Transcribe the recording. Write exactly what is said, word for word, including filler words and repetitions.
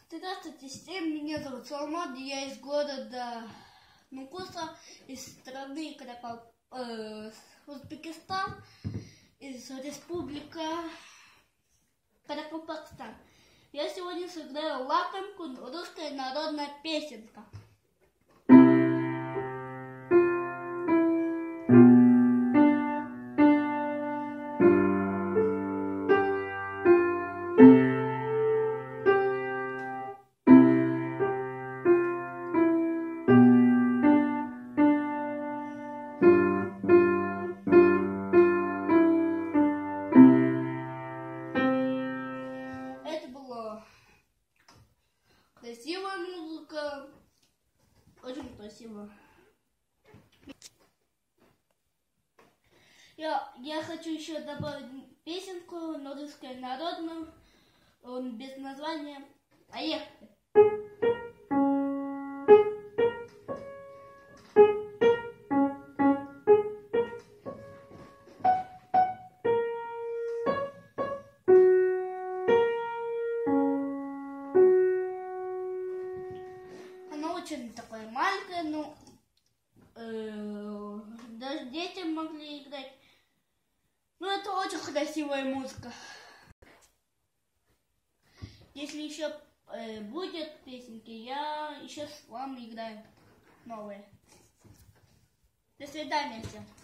Здравствуйте всем, меня зовут Салмат, я из города Нукуса, из страны Каракал... э, Узбекистан, из республики Каракалпакстан. Я сегодня сыграю лакомку, русская народная песенка. Это была красивая музыка, очень красиво. Я, я хочу еще добавить песенку, но русскую народную, он без названия «Поехали». Она очень такая маленькая, но э, даже дети могли играть. Ну, это очень красивая музыка. Если еще э, будет песенки, я еще с вами играю новые. До свидания всем.